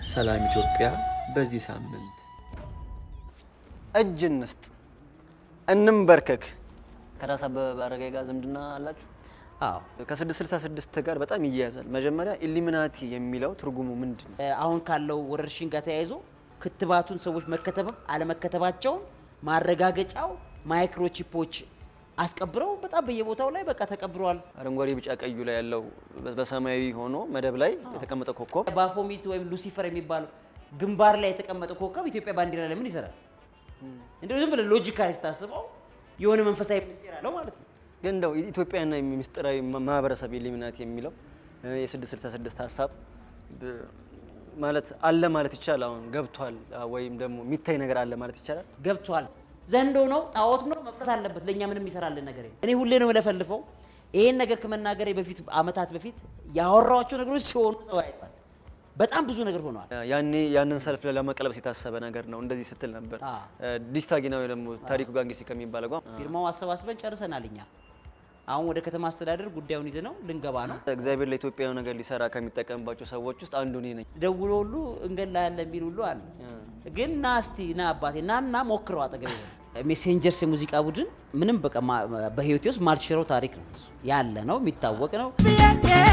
ሰላም ኢትዮጵያ በዚህ ሳምንት እጅ እንስጥ እንንበርከክ ከራስ አበበ አረጋይ ጋር ዝምድና አላችሁ? አዎ ከ666 ጋር በጣም ይያያዛል። መጀመሪያ ኢሉሚናቲ የሚለው ትርጉሙ ምንድነው? አሁን ካለው ወረርሽኝ ጋር ተያይዞ ክትባቱን ሰዎች መከተብ አለመከተባቸው ማረጋገጫው ማይክሮቺፖች አስቀብረው በጣም በየቦታው ላይ በቃ ተቀብሯል። አረንጓዴ ቢጫ ቀዩ ላይ ያለው በሰማያዊ ሆኖ መደብ ላይ የተቀመጠ ኮከብ ባፎሚት ወይም ሉሲፈር የሚባለው ግንባር ላይ የተቀመጠ ኮከብ ኢትዮጵያ ባንዲራ ላይ ምን ይሰራል? እንደው ዝም ብለ ሎጂካሊ ስታስበው የሆነ መንፈሳዊ ምስጢር አለው ማለት ነው። ግን እንደው ኢትዮጵያና ምስጢራዊ ማህበረሰብ ኢሉሚናቲ የሚለው የ666 ሐሳብ ማለት አለ ማለት ይቻላል። አሁን ገብቷል ወይም ደግሞ የሚታይ ነገር አለ ማለት ይቻላል። ገብቷል ዘንዶ ነው ጣዖት ነው መፍረስ አለበት። ለኛ ምንም ይሰራልን ነገር የለም። እኔ ሁሌ ነው ለፈልፈው ይሄን ነገር ከመናገሬ በፊት አመታት በፊት ያወራቸው ነገሮች ሲሆኑ ሰው አይቷል። በጣም ብዙ ነገር ሆኗል። ያንን ሰልፍ ለመቀለብስ የታሰበ ነገር ነው እንደዚህ ስትል ነበር። ዲስታጊናው ደግሞ ታሪኩ ጋንጊሲ ከሚባለው ጋር ፊርማው አሰባስበን ጨርሰናልኛ። አሁን ወደ ከተማ አስተዳደር ጉዳዩን ይዘነው ልንገባ ነው። እግዚአብሔር ለኢትዮጵያው ነገር ሊሰራ ከሚጠቀምባቸው ሰዎች ውስጥ አንዱ ነኝ። ደውሎ ሁሉ እንገላለን የሚል ሁሉ አለ። ግን ና እስቲ ና አባቴ ናና ሞክረው አጠገቤ ሜሴንጀርስ የሙዚቃ ቡድን ምንም በቃ በህይወቴ ውስጥ ማልሽረው ታሪክ ነው ያለ ነው የሚታወቅ ነው።